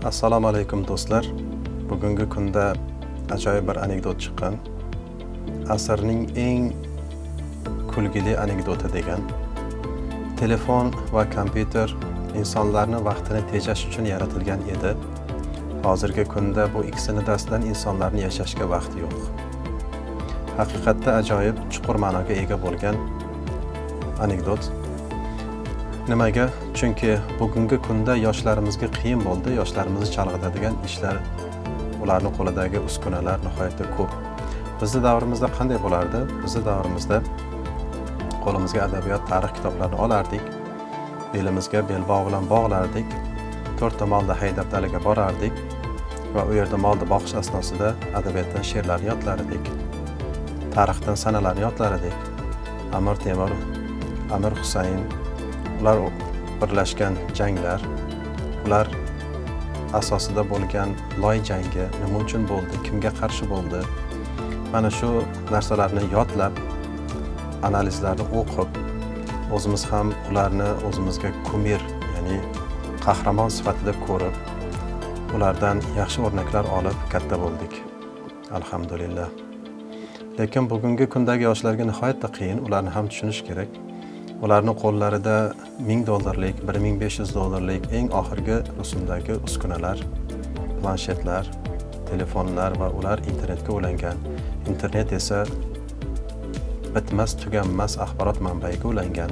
Assalomu alaykum do'stlar. Bugungi kunda ajoyib bir anekdot chiqqan. Asrning eng kulgili anekdoti degan. Telefon va kompyuter insonlarning vaqtini tejash uchun yaratilgan edi. Hozirgi kunda bu ikkisini dastidan insonlarning yashashga vaqti yo'q. Haqiqatda ajoyib, chuqur ma'noga ega bo'lgan anekdot. Nimaga? Chunki bugungi kunda yoshlarimizga qiyin bo'ldi, yoshlarimizni chalg'itadigan ishlar, ularning qo'lidagi uskunalar nihoyatda ko'p. Bizning davrimizda qanday bo'lardi? Bizning davrimizda qo'limizga adabiyot, tarix kitoblarini olardik, belimizga belbog' bilan bog'lardik, to'rtta molda haydab dalaga borardik va u yerda molni boqish asnosida adabiyotdan she'rlarni yodlar edik, tarixdan sanalarni yodlar edik. Amir Temur, Amir Husayn, ular birlashgan janglar, ular asosida bo'lgan Loy jangi nima uchun bo'ldi, kimga qarshi bo'ldi? Mana shu narsalarni yodlab, analizlarni o'qib, o'zimiz ham ularni o'zimizga kumir, ya'ni qahramon sifatida ko'rib, ulardan yaxshi o'rnaklar olib katta bo'ldik. Alhamdulillah. Lekin bugungi kundagi yoshlarga nihoyatda qiyin, ularni ham tushunish kerak. Ularning qo'llarida $1000, $1500 eng oxirgi rusumdagi uskunalar, planshetlar, telefonlar va ular internetga ulangan. Internet esa bitmas, tuganmas axborot manbaiga ulangan.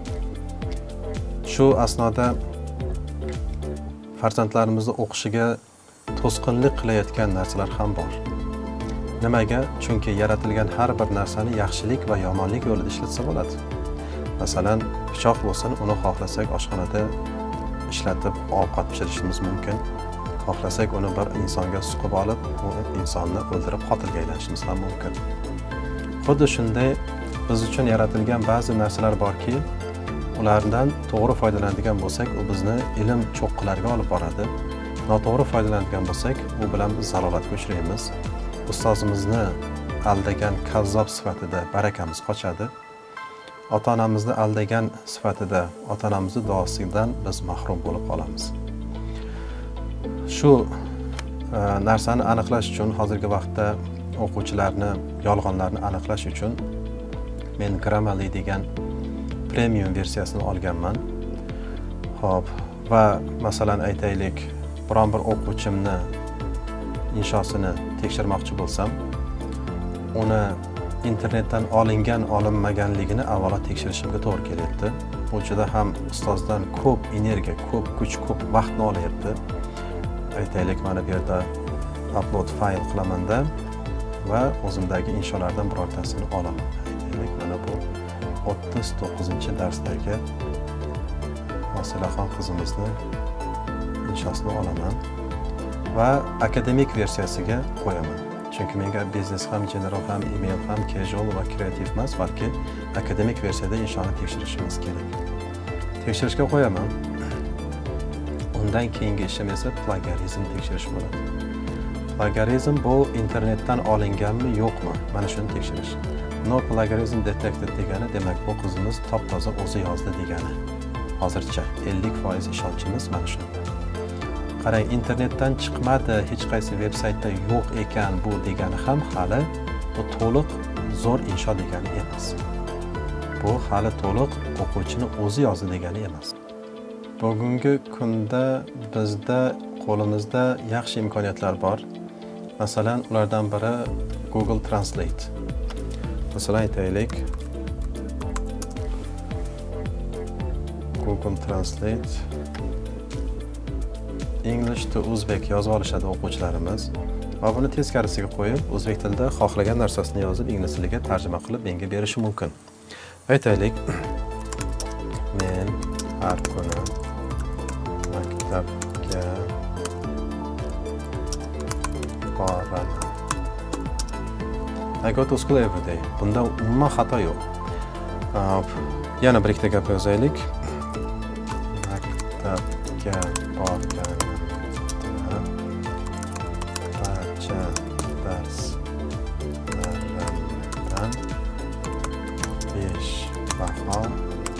Shu asnoda farzandlarimizni o'qishiga to'sqinlik qilayotgan narsalar ham bor. Nimaga? Chunki yaratilgan har bir narsani yaxshilik va yomonlik yo'lida ishlatsa bo'ladi. Masalan, pichoq bo'lsin, uni xohlasak oshxonada ishlatib ovqat pishirishimiz mumkin. Xohlasak uni bir insonga suqib olib, u insonni o'ldirib qotilga aylanishimiz ham mumkin. Xuddi shunday biz uchun yaratilgan ba'zi narsalar borki, ulardan to'g'ri foydalanadigan bo'lsak, u bizni ilm cho'qqilariga olib boradi. Noto'g'ri foydalanadigan bo'lsak, u bilan biz zalolatga uchraymiz. Ustozimizni aldagan kazzob sifatida barakamiz qochadi. Ota-onamizni aldagan sifatida ota-onamizni duosidan biz mahrum bo'lib qolamiz. Shu narsani aniqlash uchun hozirgi vaqtda o'quvchilarni yolg'onlarni aniqlash uchun men Grammarly degan premium versiyasini olganman. Xo'p, va masalan aytaylik, biron bir o'quvchimni inshosini tekshirmoqchi bo'lsam, uni internetdan olinmaganligini avvalo tekshirishimga to'g'ri kelyapti. Bu juda ham ustozdan ko'p energiya, ko'p kuch, ko'p vaqtni olyapti. Aytaylik, mana bu yerda upload fayl qilamanda va o'zimdagi insholardan birortasini olaman. Aytaylik, mana bu 39-darsdagi Hosilaxon qizimizni inshosini olaman va akademik versiyasiga qo'yaman. Chunki menga biznes ham, general ham, email ham, casual va kreativ emas, balki akademik versiyada inshoni tekshirishimiz kerak. Tekshirishga qo'yaman. Undan keyingi ishim esa plagiarizm tekshirish bo'ladi. Plagiarizm bu internetdan olinganmi, yo'qmi? Mana shuni tekshirish. No plagiarism detected degani, demak bu qizimiz top-toza o'zi yozdi degani. Hozircha 50% ishonchimiz mana shunda. Qarang, internetdan chiqmadi, hech qaysi veb-saytda yo'q ekan bu degani ham hali bu to'liq zo'r insho degani emas. Bu hali to'liq o'quvchini o'zi yozdi degani emas. Bugungi kunda bizda qo'limizda yaxshi imkoniyatlar bor. Masalan, ulardan biri Google Translate. Masalan aytaylik, Google Translate English to Uzbek yozib olishadi o'quvchilarimiz va buni teskarisiga qo'yib, o'zbek tilida xohlagan narsasini yozib, ingliz tiliga tarjima qilib menga berishi mumkin. Aytaylik, men har kuni maktabga boraman. I go to school every day. Bunda umuman xato yo'q. Yana bir ikkita gap yozaylik. Maktabga borgan darslarimdan 5 baho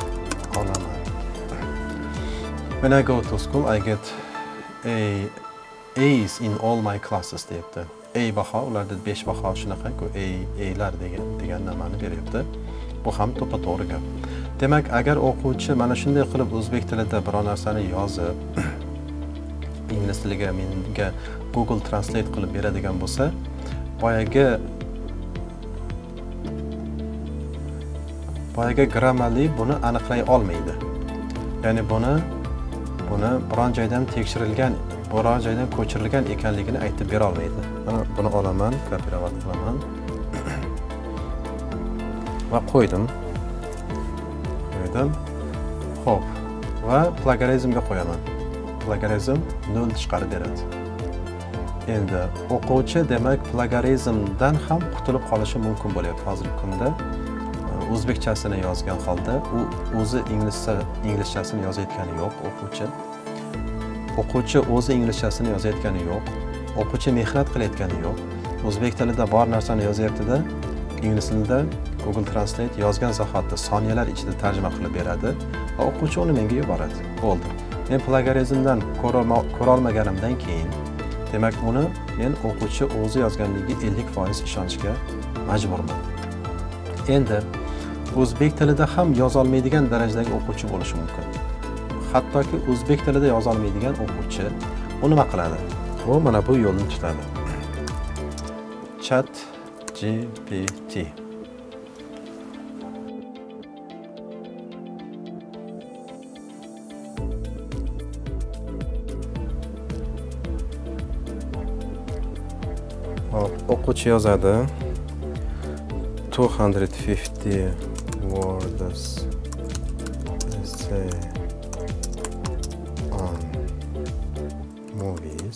olaman. When I go to school, I get a A's in all my classes deyapti. A baho, ularda 5 baho shunaqa-ku, A'lar degan nimani beryapti. Bu ham to'g'ri gap. Demak, agar o'quvchi mana shunday qilib o'zbek tilida biror narsani yozib, ingliz tiliga menga Google Translate qilib beradigan bo'lsa, boyaga grammarli buni aniqlay olmaydi. Ya'ni buni biron joydan tekshirilgan, biron joydan ko'chirilgan ekanligini aytib bera olmaydi. Mana buni olaman, kopirovat qilaman va qo'ydim. Xo'p, va plagiarizmga qo'yaman. Plagiarizm 0 chiqarib beradi. Endi o'quvchi demak plagiarizmdan ham qutulib qolishi mumkin bo'lyapti hozirgi kunda. O'zbekchasini yozgan holda u o'zi inglizchasini yozayotgani yo'q o'quvchi. O'quvchi o'zi inglizchasini yozayotgani yo'q. O'quvchi mehnat qilayotgani yo'q. O'zbek tilida bor narsani yozyapti-da, ingliz tilida Google Translate yozgan zahotda soniyalar ichida tarjima qilib beradi va o'quvchi uni menga yuboradi. Bo'ldi. Men plagiarizmdan ko'ra olmaganimdan keyin, demak uni men o'quvchi o'zi yozganligiga 50% ishonishga majburman. Endi o'zbek tilida ham yoza olmaydigan darajadagi o'quvchi bo'lishi mumkin. Hattoki o'zbek tilida yoza olmaydigan o'quvchi u nima qiladi? U mana bu yo'lni tutadi. ChatGPT. O'quvchi yozadi 250 words essay on movies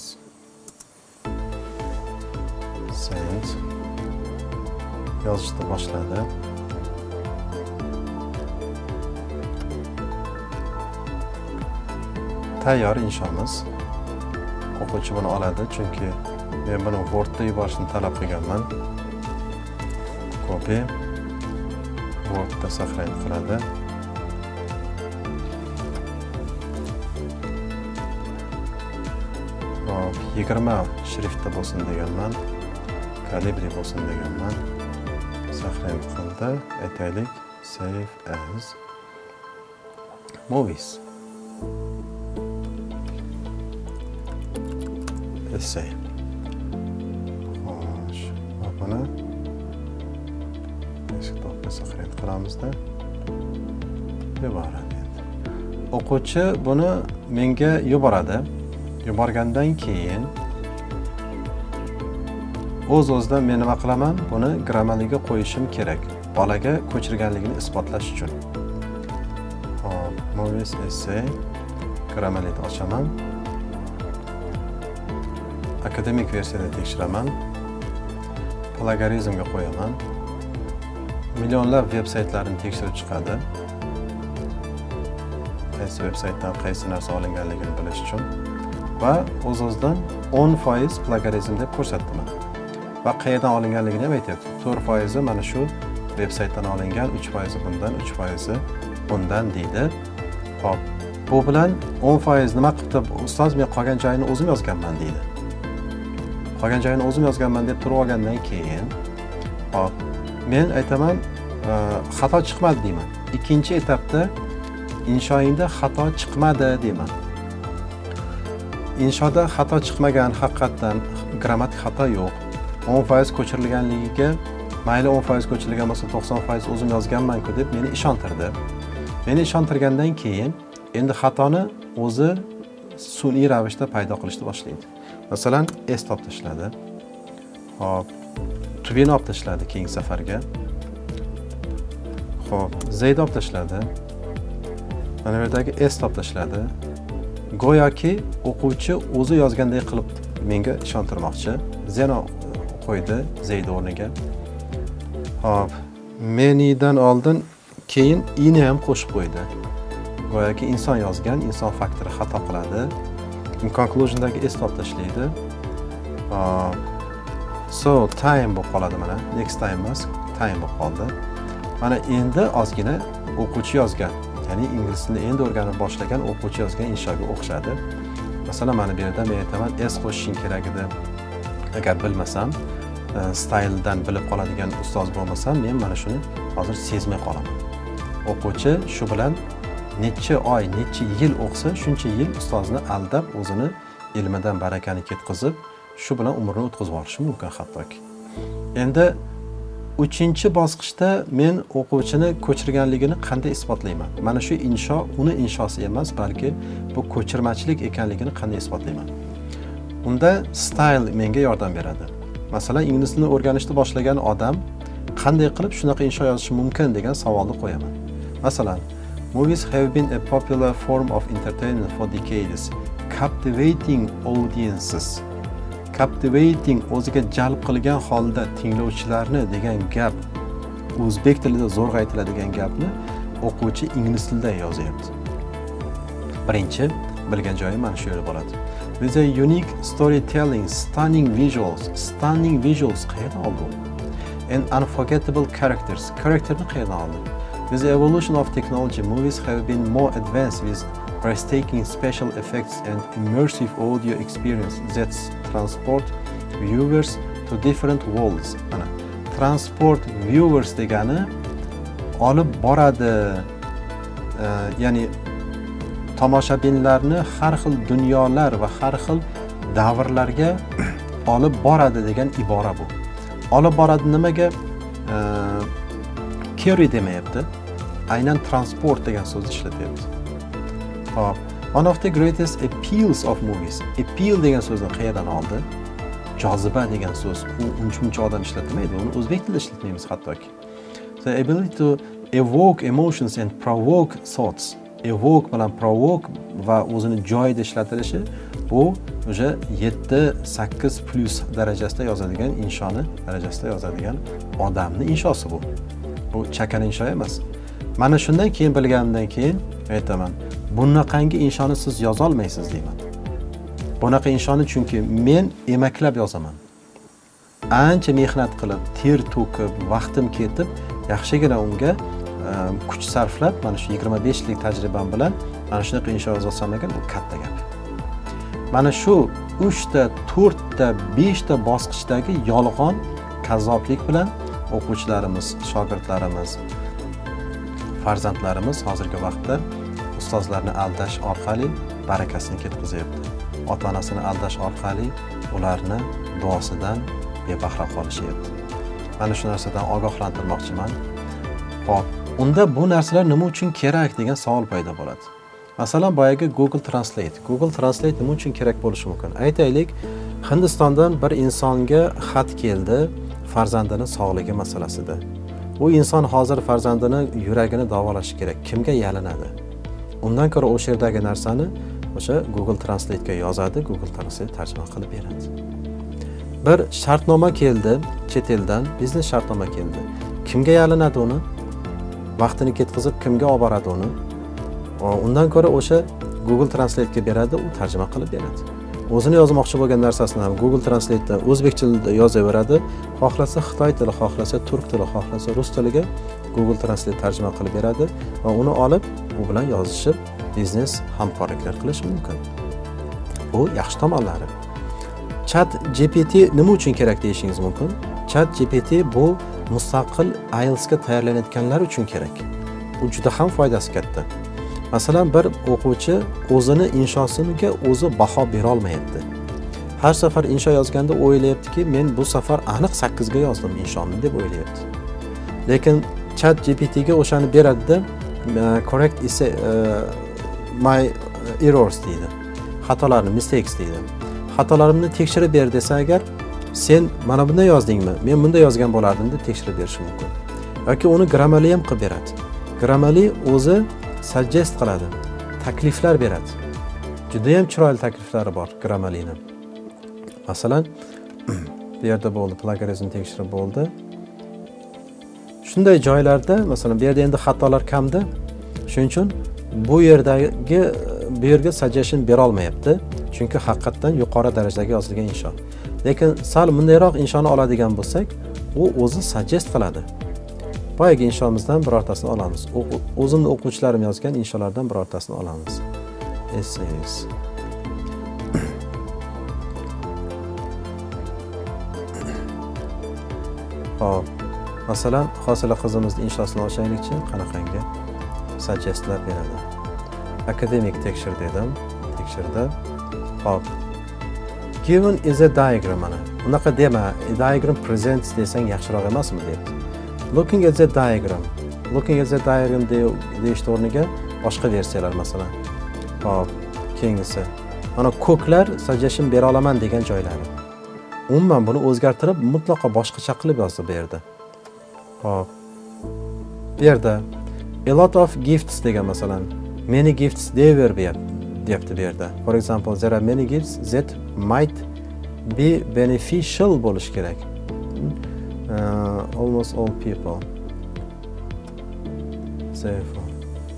sent yozishni boshladi. Tayyor inshamiz. O'quvchi buni oladi, chunki men buni Wordda yuborishni talab qilganman. Copy Wordda saqlayib qiladi. Hop, 20 shriftda bo'lsin deganman. Kalibri bo'lsin deganman. Saqlayib qildi. Aytaylik, save as movies. Essay. Xo'sh, buni desktopga saqlayib qilamizda. Yuboradi. O'quvchi buni menga yuboradi. Yuborgandan keyin o'z-o'zidan men nima qilaman? Buni grammarliga qo'yishim kerak. Bolaga ko'chirganligini isbotlash uchun. Hop, movies essay grammarlikni ochaman. Akademik versiyada tekshiraman. Plagiarizmga qo'yaman. Millionlab veb-saytlarni tekshirib chiqadi. Qaysi veb-saytdan qaysi narsa olinganligini bilish uchun va o'z-o'zidan 10% plagiarizm deb ko'rsatdim. Va qayerdan olinganligini ham aytyapti. 4% mana shu veb-saytdan olingan, 3% bundan, 3% bundan deydi. Hop, bu bilan 10% nima qildi? Ustoz, men qolgan joyini o'zim yozganman deydi. Qolgan joyini o'zim yozganman deb turib olgandan keyin, hop, men aytaman, xato chiqmadi deyman. Ikkinchi etapda inshoingda xato chiqmadi deyman. Inshoda xato chiqmagan, haqiqatan grammatik xato yo'q. 10% ko'chirilganligiga, mayli 10% ko'chirilgan bo'lsa 90% o'zim yozganman-ku deb meni ishontirdi. Meni ishontirgandan keyin endi xatoni o'zi sun'iy ravishda paydo qilishni boshlaydi. Masalan, S olib tashladi. Hop, tubini olib tashladi keyingi safarga. Hop, Z olib tashladi. Mana bu yerdagi S olib tashladi. Go'yoki o'quvchi o'zi yozganday qilib menga ishontirmoqchi. Zeno qo'ydi Z o'rniga. Hop, menidan oldin keyin ini ham qo'shib qo'ydi. Go'yoki inson yozgan, inson faktori xato qiladi. In conclusiondagi S olib tashlaydi. So time bo'lib qoladi mana. Next time emas, time bo'lib qoldi. Mana endi ozgina o'quvchi yozgan, ya'ni ingliz tilini endi o'rganib boshlagan o'quvchi yozgan inshoga o'xshadi. Masalan, mana bu yerda men aytaman, s qo'shishing kerak edi. Agar bilmasam, stayldan bilib qoladigan ustoz bo'lmasam, men mana shuni hozir sezmay qolaman. O'quvchi shu bilan necha oy, necha yil o'qisa, shuncha yil ustozni aldab, o'zini ilmidan barakani ketkizib, shu bilan umrini o'tkazib yuborishi mumkin hattoki. Endi 3-bosqichda men o'quvchini ko'chirganligini qanday isbotlayman? Mana shu insho uni inshosi emas, balki bu ko'chirmachilik ekanligini qanday isbotlayman? Unda style menga yordam beradi. Masalan, ingliz tilini o'rganishni boshlagan odam qanday qilib shunaqa insho yozishi mumkin degan savolni qo'yaman. Masalan, movies have been a popular form of entertainment for decades, captivating audiences. Captivating o'ziga jalb qilgan holda tinglovchilarni degan gap o'zbek tilida zo'rg'a aytiladigan gapni o'quvchi ingliz tilida yozyapti. Birinchi bilgan joyi mana shu yerda bo'ladi. With a unique storytelling, stunning visuals qayerdan oldi? And unforgettable characters. Characterni qayerdan oldi? With the evolution of technology, movies have been more advanced with breathtaking special effects and immersive audio experience that transport viewers to different worlds. Ana, transport viewers degani olib boradi. Ya'ni tomoshabinlarni har xil dunyolar va har xil davrlarga olib boradi degan ibora bu. Olib boradi nimaga? Carry demayapti. Aynan transport degan so'zni ishlatyapti. Hop, one of the greatest appeals of movies. Appeal degan so'zni qayerdan oldi? Joziba degan so'z. U uncha odam ishlatmaydi. Uni o'zbek tilida ishlatmaymiz hattoki. The ability to evoke emotions and provoke thoughts. Evoke bilan provoke va o'zini joyida ishlatilishi bu o'sha 7-8 plus darajasida yozadigan inshoni darajasida yozadigan odamni inshosi bu. Bu chakana insho emas. Mana shundan keyin bilganimdan keyin aytaman, bunaqangi inshoni siz yoza olmaysiz deyman. Bunaqa inshoni chunki men emaklab yozaman. Ancha mehnat qilib, ter to'kib, vaqtim ketib, yaxshigina unga kuch sarflab, mana shu 25 yillik tajribam bilan mana shunaqa insho yozsam ekan, bu katta gap. Mana shu 3 ta, 4 ta, 5 ta bosqichdagi yolg'on kazzoblik bilan o'quvchilarimiz, shogirdlarimiz, farzandlarimiz hozirgi vaqtda ustozlarni aldash orqali barakasini ketkazyapti. Ota-onasini aldash orqali ularni duosidan bebahra qolishyapti. Mana shu narsadan ogohlantirmoqchiman. Xo'p, unda bu narsalar nima uchun kerak degan savol paydo bo'ladi. Masalan, boyagi Google Translate. Google Translate nima uchun kerak bo'lishi mumkin? Aytaylik, Hindistondan bir insonga xat keldi farzandini sog'ligi masalasida. U inson hozir farzandini yuragini davolashi kerak. Kimga yalinadi? Undan ko'ra o'sha yerdagi narsani o'sha Google Translate ga yozadi, Google Translate tarjima qilib beradi. Bir shartnoma keldi, chet eldan biznes shartnoma keldi. Kimga yalinadi uni? Vaqtini ketkazib kimga olib boradi uni? Undan ko'ra o'sha Google Translate ga beradi, u tarjima qilib beradi. O'zini yozmoqchi bo'lgan narsasini ham Google Translate da o'zbek tilida yozaveradi. Xohlasa Xitoy tili, xohlasa turk tili, xohlasa rus tiliga Google Translate tarjima qilib beradi va uni olib u bilan yozishib biznes hamkorliklar qilish mumkin. Bu yaxshi tomonlari. Chat GPT nima uchun kerak deyishingiz mumkin? Chat GPT bu mustaqil IELTS ga tayyorlanayotganlar uchun kerak. Bu juda ham foydasi katta. Masalan, bir o'quvchi o'zini inshosiga o'zi baho bera olmayapti. Har safar insho yozganda o'ylayaptiki, men bu safar aniq 8 ga yozdim inshomni deb o'ylayapti. Lekin Chat GPT ga o'shani beradida correct my errors deydi. Xatolarni, mistakes deydi. Xatolarimni tekshirib ber desa agar, sen mana bunday yozdingmi? Men bunday yozgan bo'lardim deb tekshirib berish mumkin. Yoki uni Grammarly ham qilib beradi. Grammarly o'zi suggest qiladi, takliflar beradi. Juda ham chiroyli takliflari bor Grammarlyning. Masalan, bu yerda bo'ldi, plagiarizm tekshirib bo'ldi. Shunday joylarda, masalan, bu yerda endi xatolar kamda. Shuning uchun bu yerga suggestion bera olmayapti, chunki haqiqatan yuqori darajadagi yozilgan insho. Lekin sal bundayroq inshoni oladigan bo'lsak, u o'zi suggest qiladi. Boyagi inshomizdan birortasini olamiz. O'zimning o'quvchilarim yozgan insholardan birortasini olamiz. Essays. Hop. Masalan, hosila qizimizni inshosini ochaylikchi, qanaqangi suggestlar beradi. Akademik tekshir dedim. Tekshirdi. Hop. Given is a diagram mana. Unaqa dema, diagram presents desang yaxshiroq emasmi deyapti. Looking at the diagram. Looking at the diagram deyishni o'rniga boshqa versiyalar masalan. Hop, keyingisi. Mana ko'klar suggestion bera olaman degan joylari. Umuman buni o'zgartirib, mutlaqo boshqacha qilib yozdi bu yerda. Hop. Bu yerda a lot of gifts degan masalan, many gifts they were deyapti bu yerda. For example, there are many gifts that might be beneficial bo'lish kerak. Almost all people. Therefore.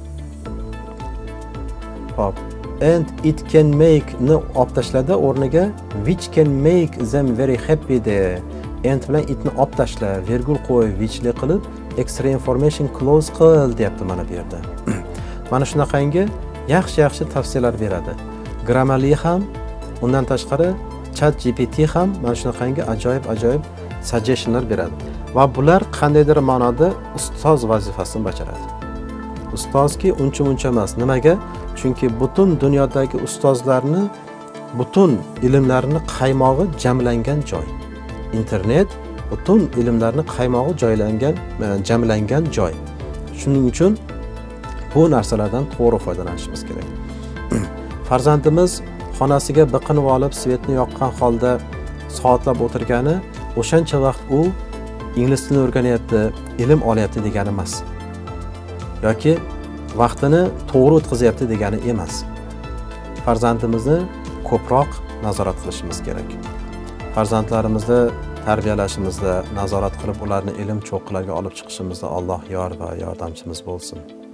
Hop. And it can make ni olib tashladi o'rniga which can make them very happy de. And bilan itni olib tashla, virgul qo'y, whichli qilib extra information close qil deyapti mana bu yerda. Mana shunaqangi yaxshi tavsiyalar beradi. Grammarly ham, undan tashqari ChatGPT ham mana shunaqangi ajoyib suggestionlar beradi. Va bular qandaydir ma'noda ustoz vazifasini bajaradi. Ustozki uncha emas. Nimaga? Chunki butun dunyodagi ustozlarni, butun ilmlarni qaymog'i jamlangan joy. Internet butun ilmlarni qaymog'i jamlangan joy. Shuning uchun bu narsalardan to'g'ri foydalanishimiz kerak. Farzandimiz xonasiga biqinib olib, svetni yoqqan holda soatlab o'tirgani, o'shancha vaqt u ingliz tilini o'rganyapti, ilm olyapti degani emas. Yoki vaqtini to'g'ri o'tkazyapti degani emas. Farzandimizni ko'proq nazorat qilishimiz kerak. Farzandlarimizni tarbiyalashimizda, nazorat qilib ularni ilm cho'qqilariga olib chiqishimizda Alloh yor va yordamchimiz bo'lsin.